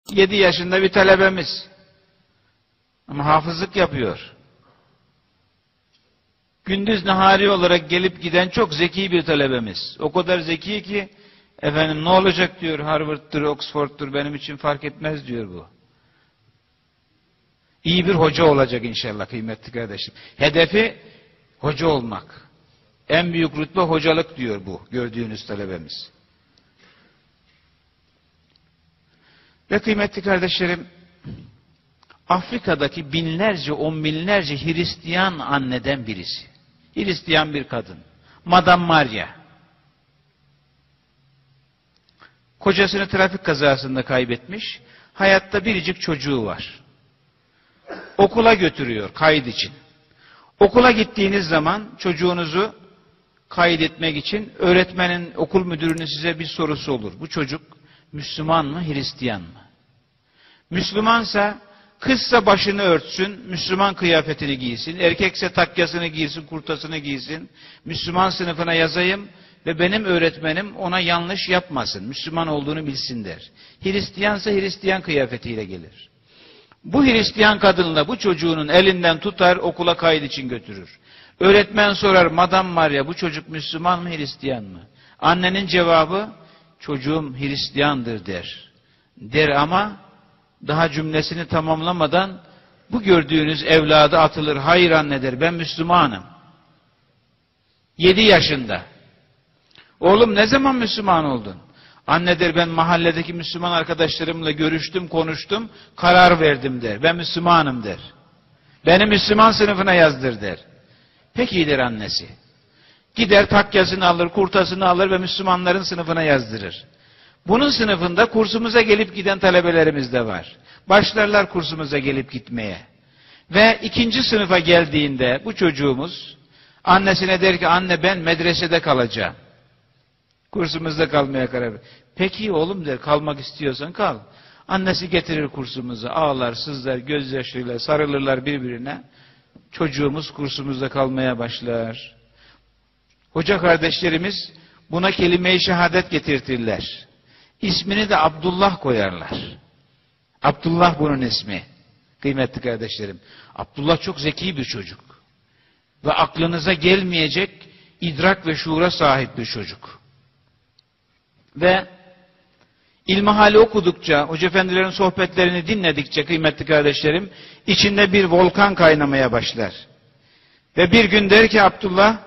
7 yaşında bir talebemiz. Ama hafızlık yapıyor. Gündüz nahari olarak gelip giden çok zeki bir talebemiz. O kadar zeki ki efendim ne olacak diyor, Harvard'dır, Oxford'dur, benim için fark etmez diyor bu. İyi bir hoca olacak inşallah kıymetli kardeşim. Hedefi hoca olmak. En büyük rütbe hocalık diyor bu gördüğünüz talebemiz. Ve kıymetli kardeşlerim, Afrika'daki binlerce, on binlerce Hristiyan anneden birisi. Hristiyan bir kadın. Madame Maria. Kocasını trafik kazasında kaybetmiş. Hayatta biricik çocuğu var. Okula götürüyor kayıt için. Okula gittiğiniz zaman çocuğunuzu kaydetmek için öğretmenin, okul müdürünün size bir sorusu olur. Bu çocuk Müslüman mı, Hristiyan mı? Müslümansa, kızsa başını örtsün, Müslüman kıyafetini giysin, erkekse takyasını giysin, kurtasını giysin, Müslüman sınıfına yazayım ve benim öğretmenim ona yanlış yapmasın, Müslüman olduğunu bilsin der. Hristiyansa Hristiyan kıyafetiyle gelir. Bu Hristiyan kadınla bu çocuğunun elinden tutar, okula kayıt için götürür. Öğretmen sorar, Madame Maria, bu çocuk Müslüman mı, Hristiyan mı? Annenin cevabı, çocuğum Hristiyandır der. Der ama daha cümlesini tamamlamadan bu gördüğünüz evladı atılır. Hayır anne der, ben Müslümanım. 7 yaşında. Oğlum ne zaman Müslüman oldun? Anne der, ben mahalledeki Müslüman arkadaşlarımla görüştüm, konuştum, karar verdim der. Ben Müslümanım der. Beni Müslüman sınıfına yazdır der. Peki der annesi. Gider takyasını alır, kurtasını alır ve Müslümanların sınıfına yazdırır. Bunun sınıfında kursumuza gelip giden talebelerimiz de var. Başlarlar kursumuza gelip gitmeye. Ve 2. sınıfa geldiğinde bu çocuğumuz annesine der ki, anne ben medresede kalacağım. Kursumuzda kalmaya karar verir. Peki oğlum der, kalmak istiyorsan kal. Annesi getirir kursumuza, ağlar, sızlar, gözyaşlarıyla sarılırlar birbirine. Çocuğumuz kursumuzda kalmaya başlar. Hoca kardeşlerimiz buna kelime-i şehadet getirtirler. İsmini de Abdullah koyarlar. Abdullah bunun ismi. Kıymetli kardeşlerim. Abdullah çok zeki bir çocuk. Ve aklınıza gelmeyecek idrak ve şuura sahip bir çocuk. Ve İlmihali okudukça, hoca efendilerin sohbetlerini dinledikçe kıymetli kardeşlerim, içinde bir volkan kaynamaya başlar. Ve bir gün der ki Abdullah,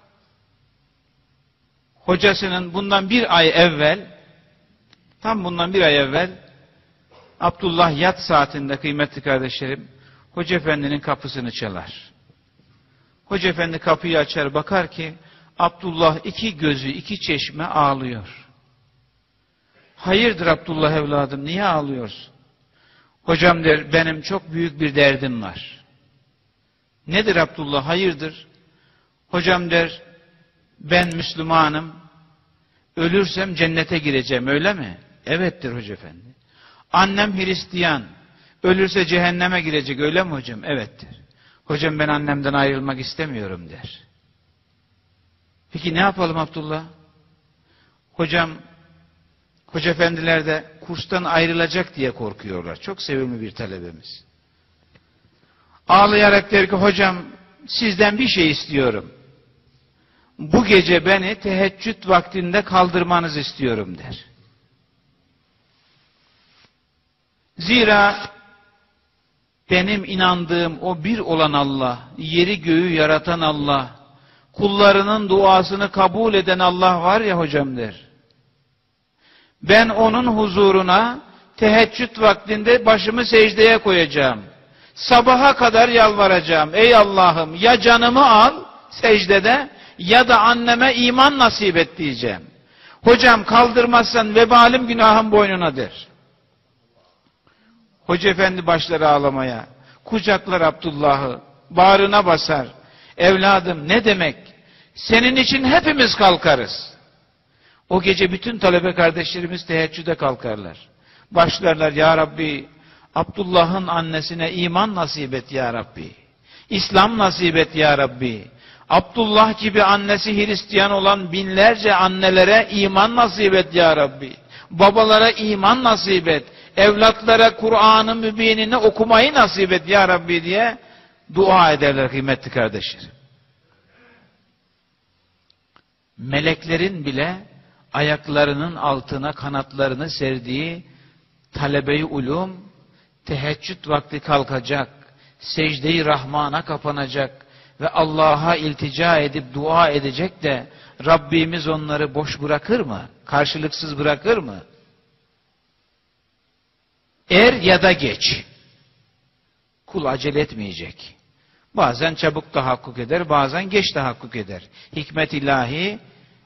hocasının bundan 1 ay evvel, tam bundan 1 ay evvel, Abdullah yat saatinde kıymetli kardeşlerim, hoca efendinin kapısını çalar. Hoca efendi kapıyı açar, bakar ki, Abdullah 2 gözü, 2 çeşme ağlıyor. Hayırdır Abdullah evladım, niye ağlıyorsun? Hocam der, benim çok büyük bir derdim var. Nedir Abdullah, hayırdır? Hocam der, ben Müslümanım, ölürsem cennete gireceğim, öyle mi? Evettir hoca efendi. Annem Hristiyan, ölürse cehenneme girecek, öyle mi hocam? Evettir. Hocam ben annemden ayrılmak istemiyorum der. Peki ne yapalım Abdullah? Hocam, hoca efendiler de kurstan ayrılacak diye korkuyorlar. Çok sevimli bir talebemiz. Ağlayarak der ki, hocam sizden bir şey istiyorum. Bu gece beni teheccüd vaktinde kaldırmanızı istiyorum der. Zira benim inandığım o bir olan Allah, yeri göğü yaratan Allah, kullarının duasını kabul eden Allah var ya hocam der. Ben onun huzuruna teheccüd vaktinde başımı secdeye koyacağım. Sabaha kadar yalvaracağım. Ey Allah'ım ya canımı al secdede ya da anneme iman nasip et diyeceğim. Hocam kaldırmazsan vebalim günahım boynuna der. Hoca efendi başlar ağlamaya. Kucaklar Abdullah'ı. Bağrına basar. Evladım ne demek? Senin için hepimiz kalkarız. O gece bütün talebe kardeşlerimiz teheccüde kalkarlar. Başlarlar ya Rabbi, Abdullah'ın annesine iman nasip et ya Rabbi. İslam nasip et ya Rabbi. Abdullah gibi annesi Hristiyan olan binlerce annelere iman nasip et ya Rabbi. Babalara iman nasip et. evlatlara Kur'an-ı Mübinini okumayı nasip et ya Rabbi diye dua ederler kıymetli kardeşlerim. Meleklerin bile ayaklarının altına kanatlarını serdiği talebe-i ulum, teheccüd vakti kalkacak, secde-i Rahman'a kapanacak ve Allah'a iltica edip dua edecek de Rabbimiz onları boş bırakır mı? Karşılıksız bırakır mı? Er ya da geç. Kul acele etmeyecek. Bazen çabuk tahakkuk eder, bazen geç tahakkuk eder. Hikmet ilahi,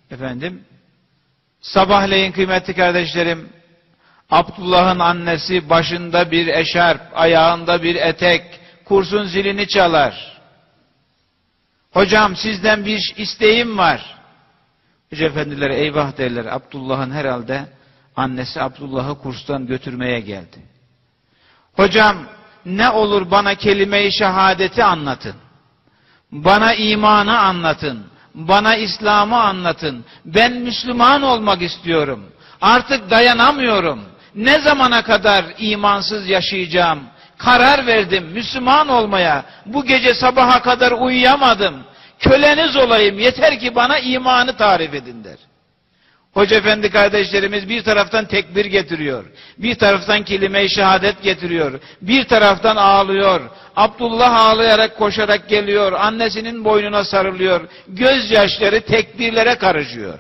sabahleyin kıymetli kardeşlerim, Abdullah'ın annesi başında bir eşarp, ayağında bir etek, kursun zilini çalar. Hocam sizden bir isteğim var. Hoca efendilere eyvah derler. Abdullah'ın herhalde annesi Abdullah'ı kurstan götürmeye geldi. Hocam ne olur bana kelime-i şehadeti anlatın. Bana imanı anlatın. Bana İslam'ı anlatın. Ben Müslüman olmak istiyorum. Artık dayanamıyorum. Ne zamana kadar imansız yaşayacağım? Karar verdim Müslüman olmaya. Bu gece sabaha kadar uyuyamadım. Köleniz olayım. Yeter ki bana imanı tarif edin der. Hoca efendi kardeşlerimiz bir taraftan tekbir getiriyor. Bir taraftan kelime-i şehadet getiriyor. Bir taraftan ağlıyor. Abdullah ağlayarak koşarak geliyor. Annesinin boynuna sarılıyor. Gözyaşları tekbirlere karışıyor.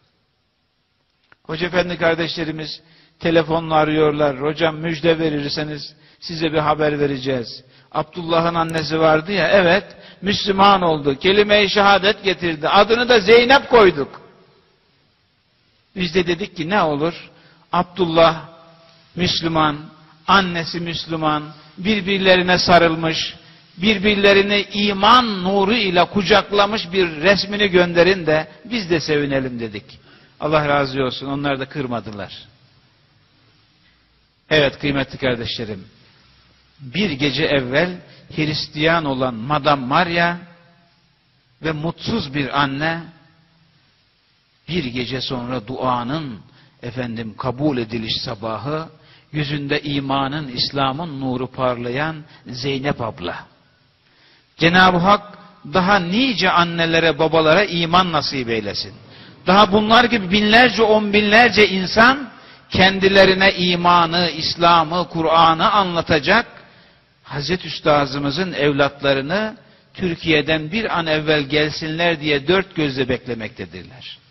Hoca efendi kardeşlerimiz telefonla arıyorlar. Hocam müjde verirseniz size bir haber vereceğiz. Abdullah'ın annesi vardı ya, evet, Müslüman oldu. Kelime-i şehadet getirdi. Adını da Zeynep koyduk. Biz de dedik ki ne olur? Abdullah Müslüman, annesi Müslüman, birbirlerine sarılmış, birbirlerini iman nuru ile kucaklamış bir resmini gönderin de biz de sevinelim dedik. Allah razı olsun, onlar da kırmadılar. Evet kıymetli kardeşlerim, bir gece evvel Hristiyan olan Madame Maria ve mutsuz bir anne, bir gece sonra duanın kabul ediliş sabahı, yüzünde imanın, İslam'ın nuru parlayan Zeynep abla. Cenab-ı Hak daha nice annelere, babalara iman nasip eylesin. Daha bunlar gibi binlerce, on binlerce insan kendilerine imanı, İslam'ı, Kur'an'ı anlatacak Hazreti Üstazımızın evlatlarını Türkiye'den bir an evvel gelsinler diye dört gözle beklemektedirler.